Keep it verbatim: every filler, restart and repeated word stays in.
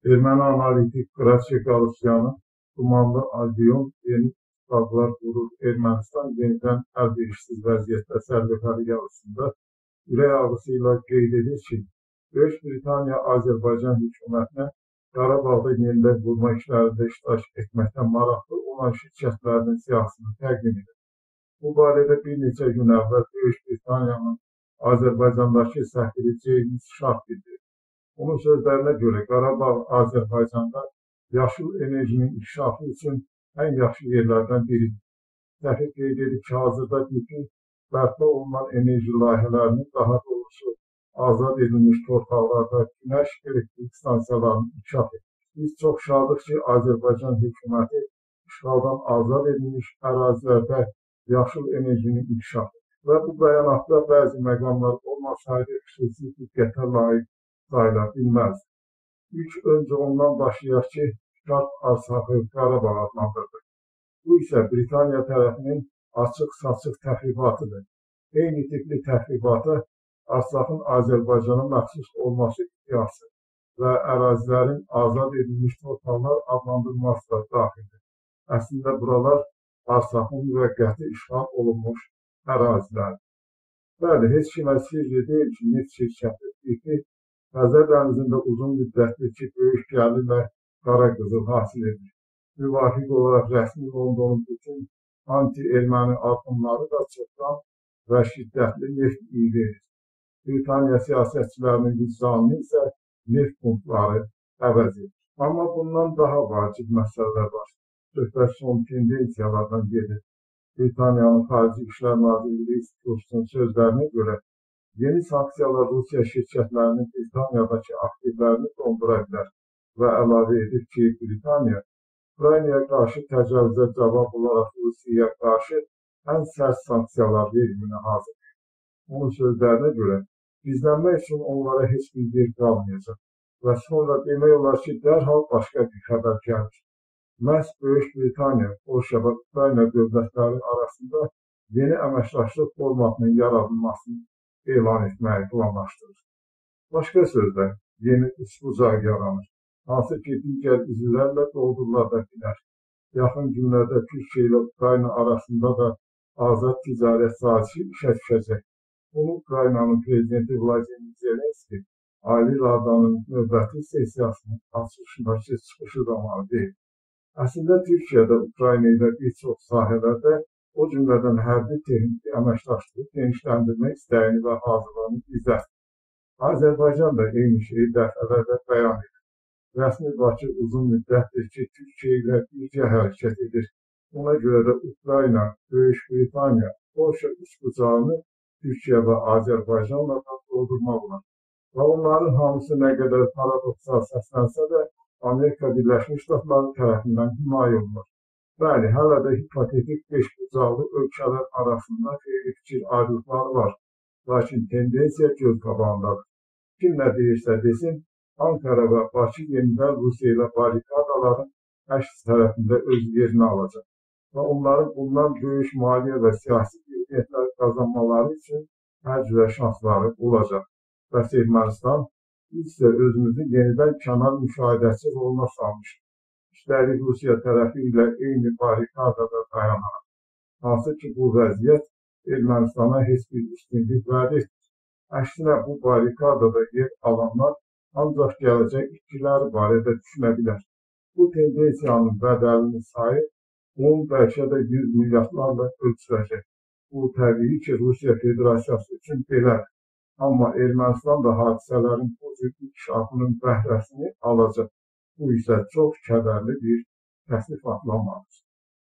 Erməni analitik Qraçe Qalısyanın Dumanlı Albion yeni ittifaqlar qurur. Ermənistan yenidən əlverişsiz vəziyyətdə sərbəstəlik yarışında ürək ağrısıyla qeyd edir ki, Böyük Britaniya Azərbaycan hökumətinə Qarabağda yenidən qurma işlərində iştirak etməkdən maraqlı olan şirkətlərinin siyasətini təqdim edir. Bu barədə bir neçə gün əvvəl Böyük Britaniyanın Azərbaycandakı səfiri James Sharp bildirdi. Onun sözlərinə görə Qarabağ Azərbaycanda yaşıl enerjinin inkişafı üçün ən yaxşı yerlərdən biridir. Səfir qeyd edib ki, hazırda bütün bərpa olunan enerji layihələrinin daha doğrusu azad edilmiş torpaqlarda günəş elektrik stansiyalarının inkişaf edir. Biz çox şadıq ki, Azərbaycan hökuməti işğaldan azad edilmiş ərazilərdə yaşıl enerjinin inkişaf edir. Və bu bəyanatda bəzi məqamlar olmasaydı xüsusi diqqətə layiq sayıla bilməz. İlk öncə ondan başlayaq ki, Şarp Arsağı Qarabağ adlandırdı. Bu isə Britaniya tərəfinin açıq-saçıq təxribatıdır. Eyni tipli təxribata Arsağın Azərbaycana məxsus olması iddiası və ərazilərin azad edilmiş torpaqlar adlandırılması da daxildir. Əslində buralar Arsağın müvəqqəti işğal olunmuş ərazilərdir. Bəli, heç kimə sirri deyil ki, neft şirkəti tipi Xəzər dənizində uzun müddətli ki, böyük gəlirlə qara qızıl hasil edir. Müvafiq olaraq rəsmi Londonun bütün anti-erməni addımları da çoxdan və şiddətli neft iyi verir. Britaniya siyasətçilərinin vicdanını isə neft pumpları əvəz edir. Amma bundan daha vacib məsələlər var. Söhbət son tendensiyalardan gedir. Britaniyanın Xarici İşlər Nazirliyi İnstitutunun sözlərinə görə yeni sanksiyalar Rusiya şirkətlərinin Britaniyadakı aktivlərini dondura bilər və əlavə edir ki, Britaniya Ukraynaya qarşı təcavüzə cavab olaraq Rusiyaya qarşı ən sərt sanksiyalar verilməyə hazırdır. Onun sözlərinə görə gizlənmək üçün onlara heç bir yer qalmayacaq və sonra demək olar ki, dərhal başqa bir xəbər gəlir. Məhz Böyük Britaniya, Polşa və Ukrayna dövlətləri arasında yeni əməkdaşlıq formatının yaradılmasını elan etməyi planlaşdırır. Başqa sözlə, yeni üçbucağı yaranır, hansı ki, digər üzvlərlə doldurula da bilər. Yaxın günlərdə Türkiyə ilə Ukrayna arasında da azad ticarət sazişi işə düşəcək. Bunu Ukraynanın prezidenti Vladimir Zelenski Ali Radanın növbəti sessiyasının açılışındakı çıxışı zamanı deyil. Əslində, Türkiyədə Ukrayna ilə bir çox sahələrdə o cümlədən hərbi texniki əməkdaşlığı genişləndirmək istəyini və hazırlığını izlər. Azərbaycan da eyni şeyi dəfələrlə bəyan edir. Rəsmi Bakı uzun müddətdir ki, Türkiyə ilə birgə hərəkət edir. Ona görə də Ukrayna, Böyük Britaniya, Polşa üçbucağını Türkiyə və Azərbaycanla da doldurmaq olar. Və onların hamısı nə qədər paradoksal səslənsə də Amerika Birləşmiş Ştatları tərəfindən himayə olunur. Bəli, hələ də hipotetik beşbucaqlı ölkələr arasında xeyli fikir ayrılıqları var. Lakin tendensiya göz qabağındadır. Kim nə deyirsə desin, Ankara və Bakı yenidən Rusiya ilə barikadaların əks tərəfində öz yerini alacaq. Və onların bundan böyük maliyyə və siyasi qeydiyyətlər qazanmaları üçün hər cürə şansları olacaq. Bəs Ermənistan isə özümüzü yenidən kənar müşahidəçi roluna salmışdır. Üstəlik Rusiya tərəfi ilə eyni barikadada dayanır. Hansı ki, bu vəziyyət Ermənistana heç bir üstünlük vəd etmir. Əksinə, bu barikadada yer alanlar ancaq gələcək itkiləri barədə düşünə bilər. Bu tendensiyanın bədəlini sayı on, bəlkə də yüz milyardlarla ölçüləcək. Bu, təbii ki, Rusiya Federasiyası üçün belədir. Amma Ermənistan da hadisələrin bu cür inkişafının bəhrəsini alacaq. Bu isə çox kədərli bir təsnifat olmalıdır.